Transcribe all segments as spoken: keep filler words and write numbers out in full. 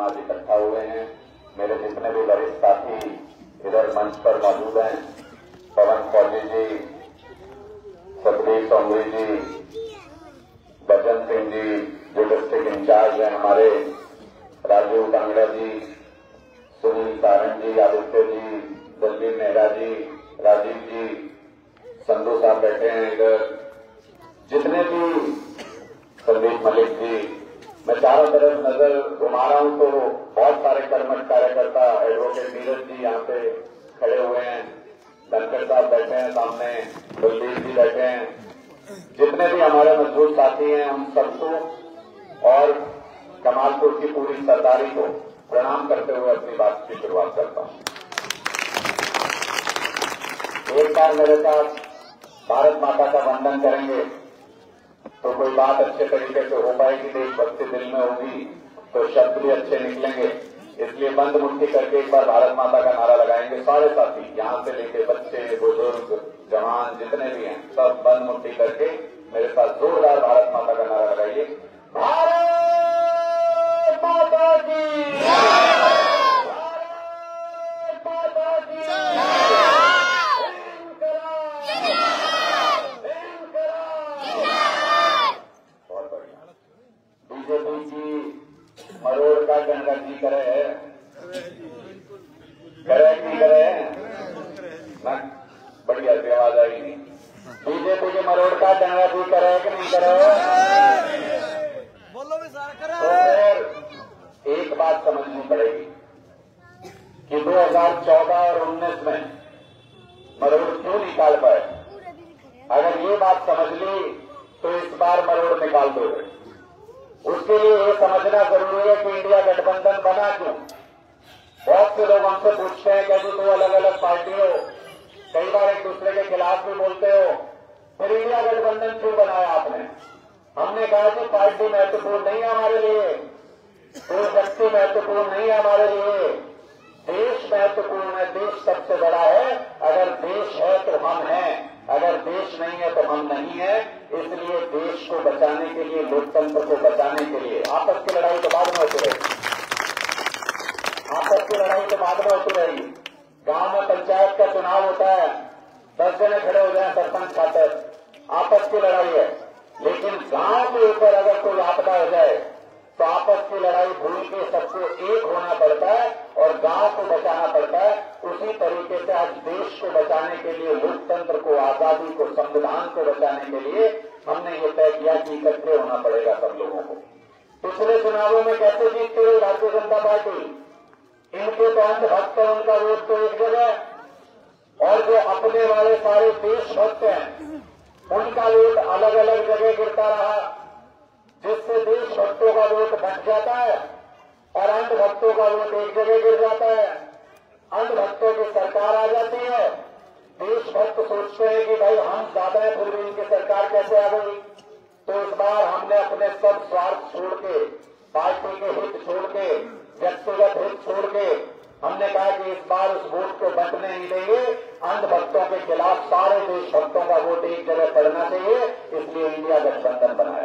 आज इकट्ठा हुए हैं। मेरे जितने भी वरिष्ठ साथी इधर मंच पर मौजूद हैं, पवन फौजी जी, सतबीर सोमरी जी, बचन सिंह जी जो डिस्ट्रिक्ट इंचार्ज हैं हमारे, राजीव कांगड़ा जी, सुनील सारण जी, आदित्य जी, दलवीर नेहरा जी, राजीव जी, संधू साहब बैठे हैं इधर, जितने भी, संदीप मलिक जी, मैं चारों तरफ नजर घुमा रहा हूं तो बहुत सारे कर्मठ कार्यकर्ता, एडवोकेट नीरज जी यहाँ पे खड़े हुए हैं, धनखड़ साहब बैठे हैं सामने, कुलदीप जी बैठे हैं, जितने भी हमारे मजबूत साथी हैं उन सबको और कमालपुर की पूरी सरदारी को प्रणाम करते हुए अपनी बात की शुरुआत करता हूं। एक बार मेरे साथ भारत माता का वंदन करेंगे तो कोई बात अच्छे तरीके से हो पाएगी, देशभक्ति दिल में होगी तो शब्द भी अच्छे निकलेंगे। इसलिए बंद मुट्ठी करके एक बार भारत माता का नारा लगाएंगे सारे साथी, यहाँ से लेके बच्चे, बुजुर्ग, जवान जितने भी हैं, सब बंद मुट्ठी करके मेरे साथ जोरदार भारत माता का नारा लगाइए। भारत माता की, भारत माता की, बीजेपी की मरोड़ का गंगा जी करे है, करे नहीं करे ना, बढ़िया सी आवाज आई नहीं। बीजेपी के मरोड़ का गंगा जी करे कि नहीं करे? बोलो भी सारा करे। तो फिर एक बात समझनी पड़ेगी कि दो हज़ार चौदह और उन्नीस में मरोड़ क्यों निकाल पाए। अगर ये बात समझ ली तो इस बार मरोड़ निकाल दोगे। उसके लिए ये समझना जरूरी है कि इंडिया गठबंधन बना क्यों। बहुत से लोग हमसे पूछते हैं कि तो अलग अलग पार्टी हो, कई बार एक दूसरे के खिलाफ भी बोलते हो, फिर इंडिया गठबंधन क्यों बनाया आपने? हमने कहा कि पार्टी महत्वपूर्ण नहीं है हमारे लिए, कोई व्यक्ति महत्वपूर्ण नहीं है हमारे लिए, देश महत्वपूर्ण है। देश सबसे बड़ा है। अगर देश है तो हम हैं, अगर देश नहीं है तो हम नहीं है। इसलिए देश को बचाने के लिए, लोकतंत्र को बचाने के लिए, आपस की लड़ाई तो बाद में होती रहेगी, आपस की लड़ाई तो बाद में होती रहेगी। गांव में पंचायत का चुनाव होता है, दस जने खड़े हो जाए सरपंच खातर, आपस की लड़ाई है। लेकिन गांव के ऊपर अगर कोई आपदा हो जाए तो आपस की लड़ाई भूल के सबको एक होना पड़ता है और गांव को बचाना पड़ता है। उसी तरीके से आज देश को बचाने के लिए, लोकतंत्र को, आजादी को, संविधान को बचाने के लिए हमने ये तय किया कि इकट्ठे होना पड़ेगा सब लोगों को। पिछले चुनावों में कैसे जीतती रही भारतीय जनता पार्टी? इनके तो अंधभक्त है, उनका वोट तो एक जगह, और जो अपने वाले सारे देशभक्त हैं उनका वोट अलग अलग जगह गिरता रहा, जिससे देशभक्तों का वोट बच जाता है और अंधभक्तों का वोट एक जगह गिर जाता है। अंधभक्तों की सरकार आ जाती है, देशभक्त सोचते हैं कि भाई हम ज्यादा है, फिर भी इनकी सरकार कैसे आ गई। तो इस बार हमने अपने सब स्वार्थ छोड़ के, पार्टी के हित छोड़ के, व्यक्तिगत हित छोड़ के हमने कहा कि इस बार उस वोट को बचने नहीं देंगे। अंधभक्तों के खिलाफ सारे देशभक्तों का वोट एक जगह पड़ना चाहिए, इसलिए इंडिया गठबंधन बनाया।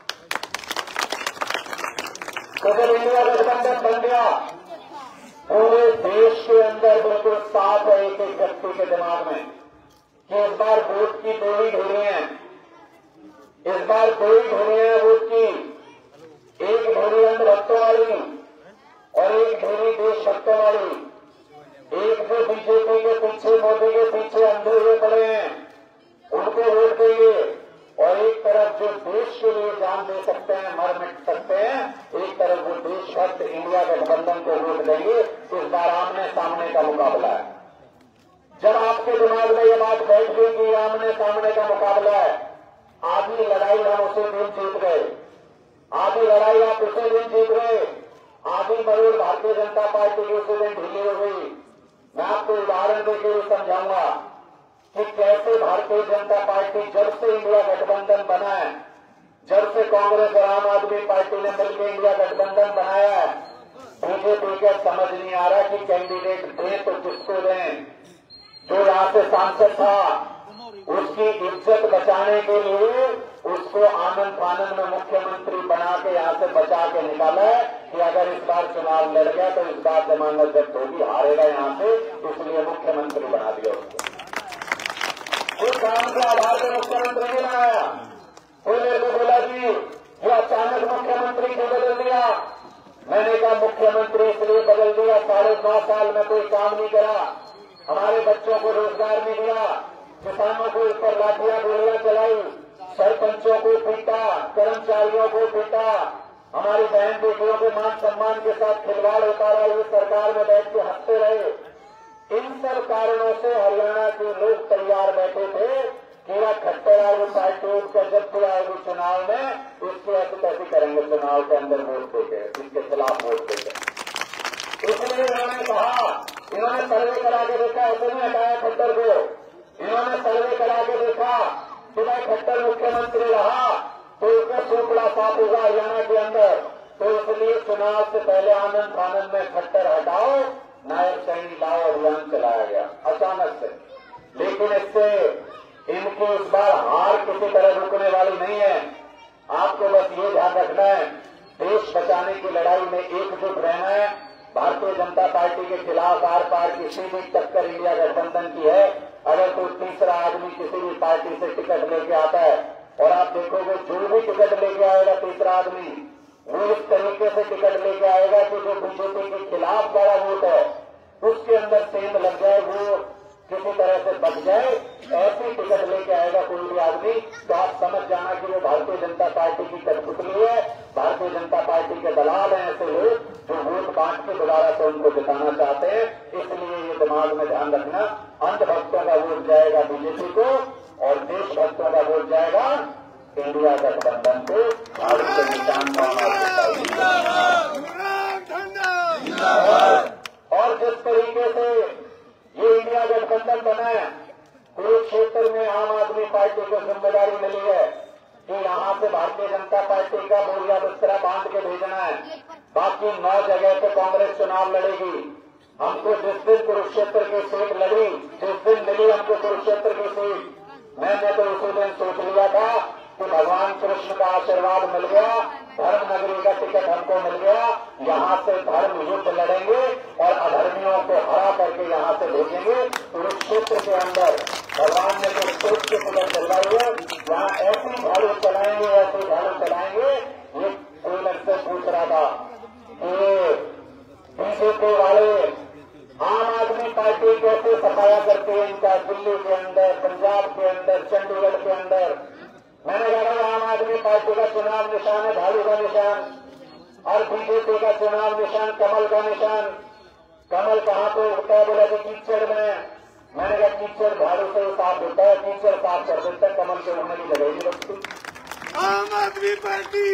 तो जब इंडिया गठबंधन बन गया, पूरे देश के अंदर बिल्कुल साफ है एक एक व्यक्ति के दिमाग में कि इस बार वोट की दो ही ढोली है, इस बार दो ही ढोली है वोट की, एक ढोली अंधभक्तों वाली और एक ढोली देशभक्तों वाली। एक जो बीजेपी के पीछे, मोदी के पीछे अंधे हुए पड़े हैं उनको वोट देंगे, और एक तरफ जो देश के लिए जान दे सकते हैं, मर मिट सकते हैं, एक तरफ वो देशभक्त इंडिया गठबंधन को वोट देंगे। इस बार आमने सामने का मुकाबला है। जब आपके दिमाग में ये बात बैठ गई कि आमने सामने का मुकाबला है, आधी लड़ाई हम उसे दिन जीत गए, आधी लड़ाई आप उसे दिन जीत गए, आधी मरोड़ भारतीय जनता पार्टी की उसे दिन ढीली हो गई। मैं आपको उदाहरण देकर समझाऊंगा कि कैसे भारतीय जनता पार्टी जब से इंडिया गठबंधन बना है, जब से कांग्रेस और आम आदमी पार्टी ने मिलकर इंडिया गठबंधन बनाया है, बीजेपी को समझ नहीं आ रहा कि कैंडिडेट दें तो किसको दें। जो यहाँ से सांसद था उसकी इज्जत बचाने के लिए उसको आनंद फानंद में मुख्यमंत्री बना के यहाँ से बचा के निकाला है कि अगर इस बार चुनाव लड़ गया तो इस बार जमानत जब्त होगी, हारेगा यहाँ से, इसलिए मुख्यमंत्री बना दिया उसको। उस काम के आधार पर मुख्यमंत्री नहीं बनाया। कोई मेरे को बोला जी ये अचानक मुख्यमंत्री क्यों बदल दिया? मैंने कहा मुख्यमंत्री इसलिए बदल दिया, साढ़े नौ साल में कोई काम नहीं करा, हमारे बच्चों को रोजगार नहीं दिया, किसानों को ऊपर लाठियां गोलियां चलाई, सरपंचों को पीटा, कर्मचारियों को पीटा, हमारी बहन बेटियों के मान सम्मान के साथ खिलवाड़ होता रहा, ये सरकार में बैठ के हंसते रहे। इन सब कारणों से हरियाणा के लोग तैयार बैठे थे कि वह खट्टर आएगी पार्टी उनका जब भी आएगी चुनाव में, इसकी ऐसी तैसी करेंगे, चुनाव के अंदर वोट देंगे, इसके खिलाफ वोट देंगे। इसलिए इन्होंने कहा, इन्होंने सर्वे करा के देखा, ऐसे नहीं हटाया खट्टर को, इन्होंने सर्वे करा के देखा कि भाई खट्टर मुख्यमंत्री रहा तो इसका सूपड़ा साफ होगा हरियाणा के अंदर, तो इसलिए चुनाव से पहले आनंद फानंद में खट्टर हटाओ, नायब सैनी लाओ अभियान चलाया गया अचानक से। लेकिन इससे इनकी इस बार हार किसी तरह रुकने वाली नहीं है। आपको बस ये ध्यान रखना है, देश बचाने की लड़ाई में एकजुट रहना है। भारतीय जनता पार्टी के खिलाफ आर पार किसी भी टक्कर इंडिया गठबंधन की है। अगर कोई तीसरा आदमी किसी भी पार्टी से टिकट लेके आता है, और आप देखोगे जो भी टिकट लेके आएगा तीसरा आदमी, वो इस तरीके से टिकट लेके आएगा कि जो बीजेपी के खिलाफ बड़ा वोट है उसके अंदर सेंध लग जाए, वो किसी तरह से बच जाए, ऐसी टिकट लेके आएगा कोई भी आदमी, तो आप समझ जाना कि वो भारतीय जनता पार्टी की कठपुतली है, भारतीय जनता पार्टी के दलाल हैं ऐसे लोग जो वोट बांट के दोबारा से उनको जिताना चाहते हैं। इसलिए ये दिमाग में ध्यान रखना, अंधभक्तों का वोट जाएगा बीजेपी को और देशभक्तों का वोट जाएगा इंडिया गठबंधन को। भारत के निशान और जिस तरीके से ये इंडिया गठबंधन बना है, कुरुक्षेत्र में आम आदमी पार्टी को जिम्मेदारी मिली है कि यहाँ से भारतीय जनता पार्टी का बोरिया बिस्तरा बांध के भेजना है, बाकी नौ जगह पे कांग्रेस चुनाव लड़ेगी। हमको जिस दिन कुरुक्षेत्र की सीट लड़ी, जिस दिन मिली हमको कुरुक्षेत्र की सीट, मैंने तो उसी दिन सोच लिया था कि भगवान कृष्ण का आशीर्वाद मिल गया, धर्म नगरी का टिकट हमको मिल गया, यहाँ से धर्म युद्ध लड़ेंगे और अधर्मियों को हरा करके यहाँ से भेजेंगे कुरुक्षेत्र के अंदर। भगवान ने जो सोच के टिकट चलवाई है, यहाँ ऐसी झाड़ू चलाएंगे, ऐसी झाड़ू चलाएंगे। ये कोई लग से पूछ रहा था कि बीजेपी वाले आम आदमी पार्टी कैसे सफाया करती है इनका, दिल्ली के अंदर, पंजाब के अंदर, चंडीगढ़ के अंदर। मैंने कहा आम आदमी पार्टी का चुनाव निशान है झाड़ू का निशान, और बीजेपी का चुनाव निशान कमल का निशान। कमल कहाँ पे उगता है? बोला कि कीचड़ में। मैंने कहा कीचड़ झाड़ू से साफ होता है, कीचड़ साफ कर देता है, कमल के उगने की जगह नहीं लगती। आम आदमी पार्टी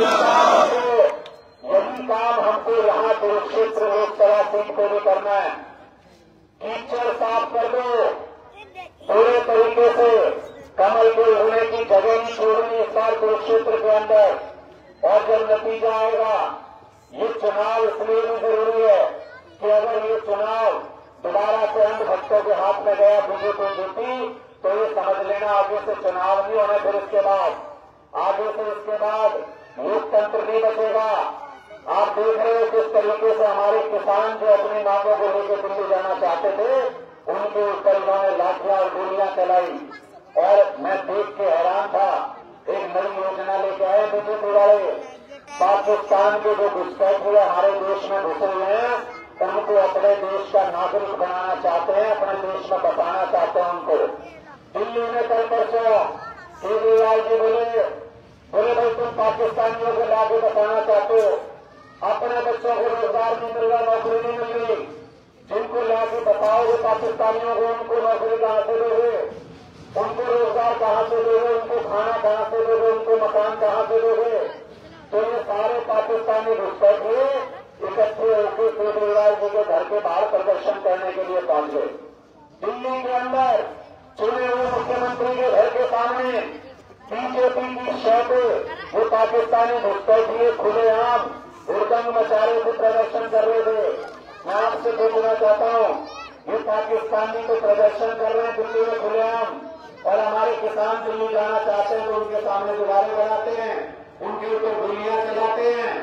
यही काम हमको यहाँ कुरुक्षेत्र लोकसभा सीट को भी करना है। कीचड़ साफ कर दो पूरे तरीके से, कमल के उगने की जगह नहीं छोड़नी इस बार कुरुक्षेत्र के अंदर। और जब नतीजा आएगा, ये चुनाव इसलिए भी जरूरी है कि अगर ये चुनाव दोबारा से अंधभक्तों के हाथ में गया, बीजेपी जीती, तो ये समझ लेना आगे से चुनाव नहीं होना। फिर इसके बाद आगे से इसके बाद लोकतंत्र नहीं बचेगा। आप देख रहे हो किस तरीके से हमारे किसान जो अपनी मांगों को लेकर दिल्ली जाना चाहते थे, उनके ऊपर इन्होंने लाठियां और गोलियां चलाई। और मैं देख के हैरान था, एक नई योजना लेके आए बीजेपी वाले, पाकिस्तान के जो घुसपैठ हुए हमारे देश में घुसे हुए हैं, उनको अपने देश का नागरिक बनाना चाहते हैं, अपने देश में बसाना चाहते हैं उनको। दिल्ली में कल परसों केजरीवाल जी बोले बोले भाई तुम पाकिस्तानियों को लाके बसाना चाहते हो, अपने बच्चों को रोजगार नहीं मिल रहा, नौकरी नहीं मिल रही, जिनको लाके बताओगे पाकिस्तानियों को, उनको नौकरी कहाँ से दोगे, उनको रोजगार कहाँ से दोगे, उनको खाना कहाँ से दोगे, उनको मकान कहाँ से दोगे? तो ये सारे पाकिस्तानी घुसपैठ हुए इकट्ठे होकर केजरीवाल जी के घर के बाहर प्रदर्शन करने के लिए पहुंच गए। दिल्ली के अंदर चुने हुए मुख्यमंत्री के घर के सामने बीजेपी की शर्तें वो पाकिस्तानी घुसपैठिए खुलेआम हुड़दंग मचा रहे थे, प्रदर्शन कर रहे थे। मैं आपसे पूछना चाहता हूँ, ये पाकिस्तानी तो प्रदर्शन कर रहे हैं दिल्ली में खुलेआम, और हमारे किसान दिल्ली जाना चाहते हैं तो उनके सामने दीवारें बनाते हैं, उनके ऊपर गोलियां चलाते हैं,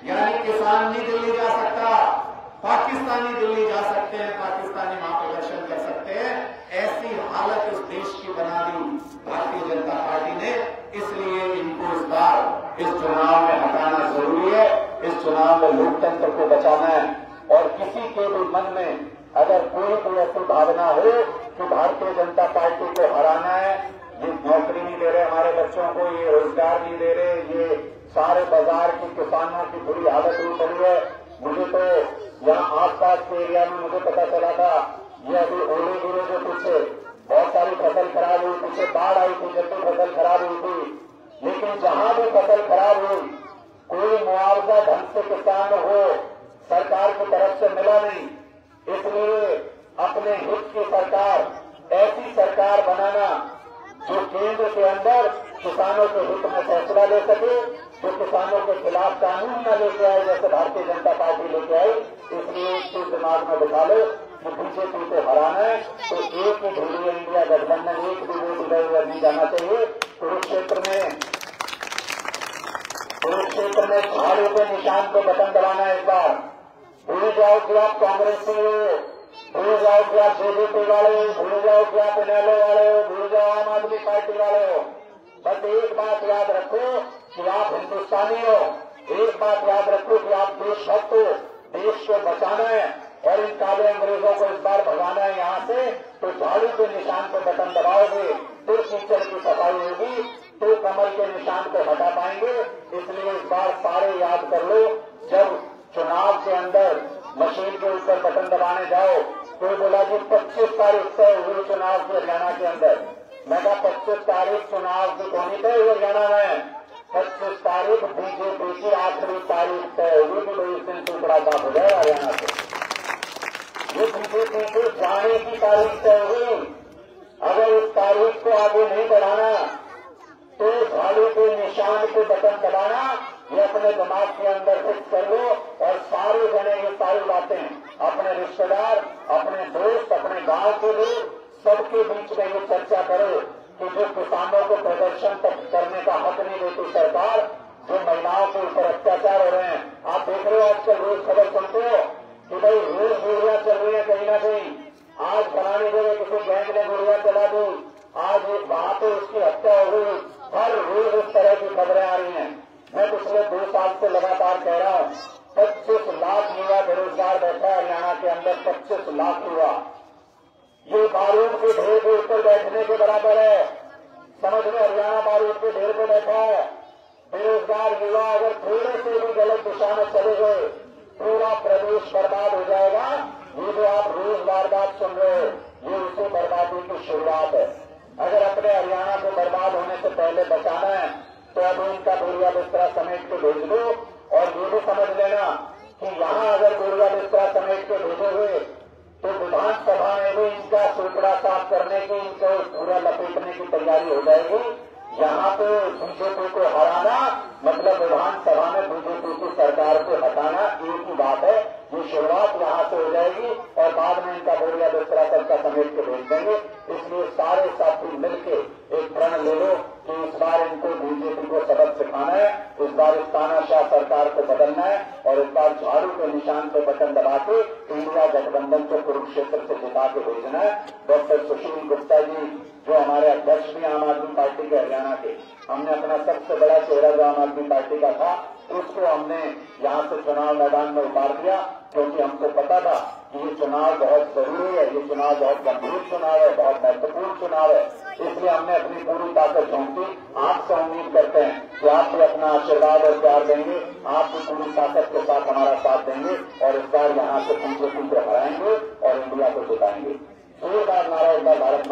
यानी किसान नहीं दिल्ली जा सकता, पाकिस्तानी दिल्ली जा सकते हैं, पाकिस्तानी वहां प्रदर्शन कर सकते हैं। ऐसी हालत इस देश की बना दी भारतीय जनता पार्टी ने। इसलिए इनको इस बार इस चुनाव में हटाना जरूरी है। इस चुनाव में लोकतंत्र को बचाना है और किसी के भी मन में अगर कोई कोई ऐसी भावना हो कि भारतीय जनता पार्टी को हराना है, ये नौकरी नहीं दे रहे हमारे बच्चों को, ये रोजगार नहीं दे रहे, ये सारे बाजार के किसानों की बुरी हालत हुई पड़ी है। मुझे तो यहाँ आसपास के एरिया में मुझे पता चला था, ये अभी ओले गिरे जो पीछे बहुत सारी फसल खराब हुई, पीछे बाढ़ आई थी जब भी फसल खराब हुई थी, लेकिन जहां भी फसल खराब हुई कोई मुआवजा ढंग से किसान हो सरकार की तरफ से मिला नहीं। इसलिए अपने हित की सरकार, ऐसी सरकार बनाना जो केंद्र के अंदर किसानों के हित में फैसला ले सके, जो किसानों के खिलाफ कानून न लेके आए जैसे भारतीय जनता पार्टी लेके आई। इसलिए इसको दिमाग में बिठा लो कि बीजेपी को हराना है तो एक ही ढूंढिए इंडिया गठबंधन, एक भी वोट इधर उधर नहीं जाना चाहिए। कुरुक्षेत्र में कुरुक्षेत्र में झाड़ू के निशान को बटन दबाना है। इस बार भूल जाओ कि आप कांग्रेसी हो, भूल जाओ कि आप जेजेपी वाले हो, भूल जाओ कि आप इनेलो वाले हो, भूल जाओ आम आदमी पार्टी वाले हो। बस एक बात याद रखो कि आप हिंदुस्तानी हो, एक बात याद रखो कि आप देशभक्त हो, देश को बचाना है और इन काले अंग्रेजों को इस बार भगाना है यहाँ से। तो झाड़ू के निशान पर बटन दबाओगे तो कीचड़ की सफाई होगी, तो कमल के निशान को हटा पाएंगे। इसलिए इस बार सारे याद कर लो, जब चुनाव के अंदर मशीन के ऊपर बटन दबाने जाओ, कोई बोला कि पच्चीस तारीख तय हुई चुनाव की हरियाणा के अंदर। मैं कहा पच्चीस तारीख चुनाव की कौन तय हुई हरियाणा में? पच्चीस तारीख बीजेपी की आखिरी तारीख तय हुई कि भाई इस दिन टुकड़ा साफ हो जाए हरियाणा से। ये बीजेपी के जाने की तारीख तय हुई। अगर इस तारीख को आगे नहीं बढ़ाना तो झाड़ू के निशान के बटन दबाना, ये अपने दिमाग के अंदर फिक्स कर लो। और सारे जने ये सारी बातें अपने रिश्तेदार, अपने दोस्त, अपने गांव के लोग सबके बीच में ये चर्चा करो कि जो किसानों को प्रदर्शन तक करने का हक नहीं देती सरकार, जो महिलाओं के ऊपर अत्याचार हो रहे हैं। आप देख रहे हो आजकल रोज खबर सुनते हो कि भाई रोज गोलियां चल रही है कहीं ना कहीं। आज फलानी जगह किसी गैंग ने गोलियां चला दी, आज वहां पे उसकी हत्या हो गई। हर रोज इस तरह की खबरें आ रही हैं। मैं पिछले दो साल से लगातार कह रहा हूं, पच्चीस लाख युवा बेरोजगार बैठा है हरियाणा के अंदर, पच्चीस लाख युवा। ये बारूद के ढेर के ऊपर बैठने के बराबर है। समझ में, हरियाणा बारूद के ढेर पर बैठा है। बेरोजगार युवा अगर थोड़े से भी गलत दिशा में चले गए पूरा प्रदेश बर्बाद हो जाएगा। ये जो आप रोज वारदात सुन रहे हो, ये उसी बर्बादी की शुरुआत है। अगर अपने हरियाणा को बर्बाद होने से पहले बचाना है तो अब इनका बोरिया बिस्तरा समेट के भेज दो। और ये भी समझ लेना कि यहाँ अगर बोरिया बिस्तरा समेट के भेजोगे तो विधानसभा में भी इनका टुकड़ा साफ करने की, इनको पूरा लपेटने की तैयारी हो जाएगी। यहाँ पे बीजेपी को हराना मतलब विधानसभा में बीजेपी की सरकार को हटाना, एक ही बात है। ये शुरुआत यहाँ से हो जाएगी और बाद में इनका बोरिया बिस्तरा सबका समेट के भेज देंगे। इसलिए सारे साथी मिलके एक प्रण ले लो कि इस बार इनको बीजेपी को सबक सिखाना है, इस बार इस तानाशाह सरकार को बदलना है और इस बार झाड़ू के निशान पे बटन दबा के इंडिया गठबंधन को कुरुक्षेत्र से जिता के भेजना है। डॉक्टर सुशील गुप्ता जी जो हमारे अध्यक्ष भी आम आदमी पार्टी के हरियाणा के, हमने अपना सबसे बड़ा चेहरा जो आम आदमी पार्टी का था उसको हमने यहाँ से चुनाव मैदान में उतार दिया, क्योंकि हमको पता था कि ये चुनाव बहुत जरूरी है, ये चुनाव बहुत गंभीर चुनाव है, बहुत महत्वपूर्ण चुनाव है। इसलिए हमने अपनी पूरी ताकत झोंकी। आपसे उम्मीद करते हैं कि आप भी अपना आशीर्वाद और प्यार देंगे, आप भी पूरी ताकत के साथ हमारा साथ देंगे और इस बार यहाँ से बीजेपी को हराएंगे और इंडिया को जिताएंगे। जोरदार नारा इस बार भारत